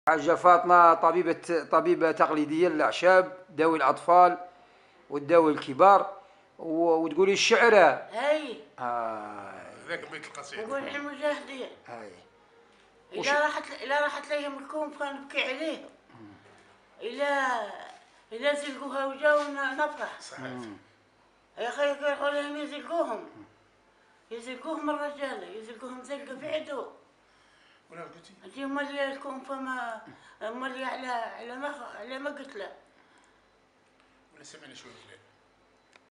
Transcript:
حاجة فاطمة طبيبة تقليدية للأعشاب، تداوي الأطفال وتداوي الكبار، وتقولي الشعر. هاي هاي. هذاك بيت القصيد. نقول المجاهدين. هاي. إلا راحت لهم الكون فنبكي عليهم. إلا إلا زلقوها وجاونا نفرح. صحيح. يا أخي يروحوا لهم يزلقوهم الرجالة، يزلقوهم زلقة في عدو. ولا قلتي؟ أنت مالي الكون فما مالي على ما قتله. ولا سمعنا شوي